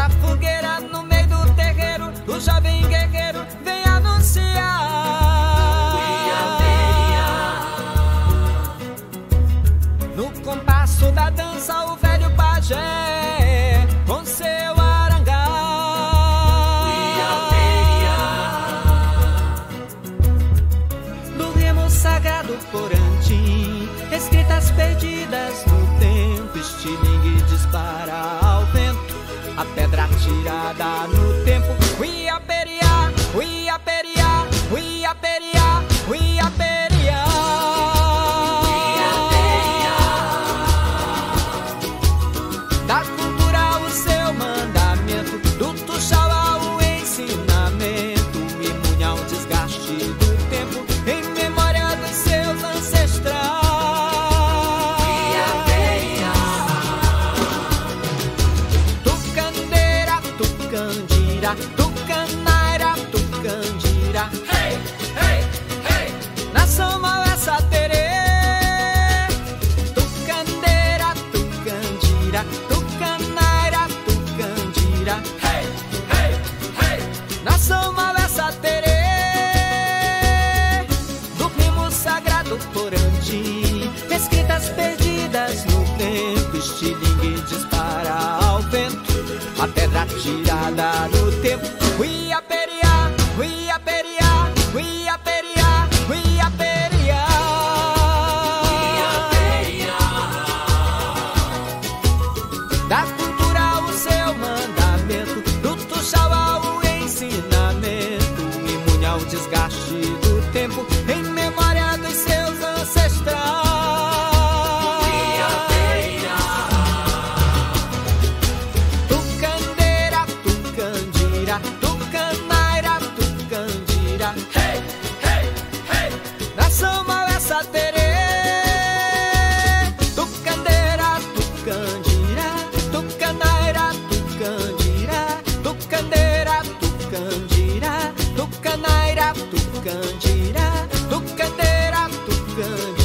Da fogueira no meio do terreiro, o jovem guerreiro vem anunciar. No compasso da dança, o velho pajé com seu arangá. Do remo sagrado Porantim, escritas perdidas no tempo, estilingue dispara ao vento, a pedra tirada no tempo. Uiaperia, uiaperia, uiaperia, uiaperia. Da cultura o seu mandamento, do tuxauá o ensinamento, imune ao desgaste do tempo, em memória dos seus ancestrais. Tucanaira, tucandira, hey, hey, hey. Nação Mauessa Terê. Tucandeira, tucandira, tucanaira, tucandira, hey, hey, hey. Nação Mauessa Terê. Do rimo sagrado Porantim, escritas perdidas no tempo, estilingue dispara ao vento, a pedra tirada no tempo. Uiaperia, uiaperia, uiaperia, uiaperia. Da cultura o seu mandamento, do tuxauá o ensinamento, imune ao desgaste do tempo, em memória dos seus ancestrais. Tucanaira, tucandira, hey, hey, hey. Nação Mauessa Terê. Tucandeira, tucandira, tucanaira, tucandira, tucandeira, tucandira, tucanaira, tucandira, tucandeira, tucandira.